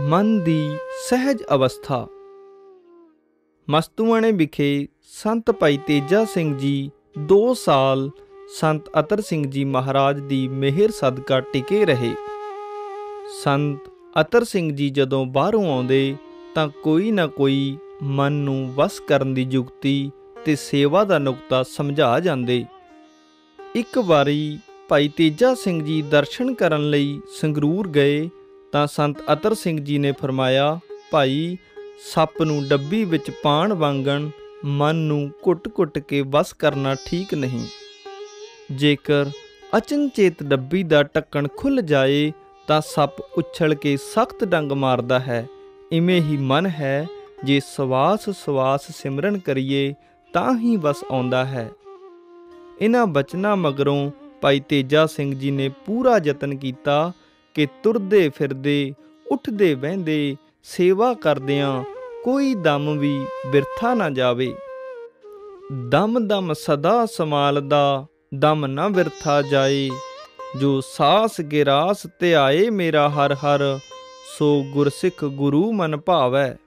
मन दी सहज अवस्था। मस्तूआणे विखे संत भाई तेजा सिंह जी 2 साल संत अतर सिंह जी महाराज दी मेहर सदका टिके रहे। संत अतर सिंह जी जदों बाहरों आउंदे तां कोई ना कोई मन नूं वस करन दी जुगती ते सेवा दा नुकता समझा जांदे। एक वारी भाई तेजा सिंह जी दर्शन करन लई संगरूर गए तां संत अतर सिंह जी ने फरमाया, भाई सप नूं डब्बी विच पाण वांगण मन नूं घुट-घुट के वस करना ठीक नहीं। जेकर अचनचेत डब्बी दा ढक्कण खुल जाए तां सप उछल के सख्त डंग मारदा है। इवें ही मन है, जे सवास सवास सिमरन करिए तां ही वस आउंदा है। इन्हां बचनां मगरों भाई तेजा सिंह जी ने पूरा यतन किया कि तुरदे फिरदे उठदे बहिंदे सेवा करदियां कोई दम भी बिरथा ना जावे। दम दम सदा समालदा दम न बिरथा जाए। जो सास गिरास ध्याए मेरा हर हर सो गुरसिख गुरु मन भावै।